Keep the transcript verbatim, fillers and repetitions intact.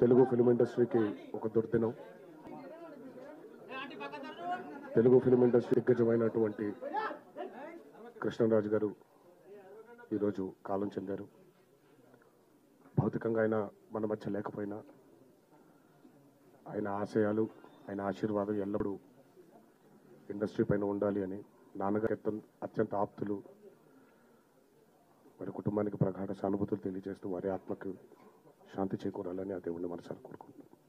Telugu film ఇండస్ట్రీకి ఒక దుర్దినం. తెలుగు ఫిల్మ్ ఇండస్ట్రీ దిగ్గజమైనటువంటి కృష్ణరాజు గారు ఈరోజు కాలం చెందారు. భౌతికంగా ఆయన మన మధ్య లేకపోయినా ఆయన ఆశయాలు, ఆయన ఆశీర్వాదం ఎల్లప్పుడూ ఇండస్ట్రీ పైన ఉండాలి అని నాన్నగారి అత్యంత ఆప్తులు వారి కుటుంబానికి ప్రగాఢ సానుభూతులు తెలియజేస్తూ వారి ఆత్మకు శాంతి చేకూరాలని ఆ దేవుడిని మనసారా కోరుకుంటున్నాను.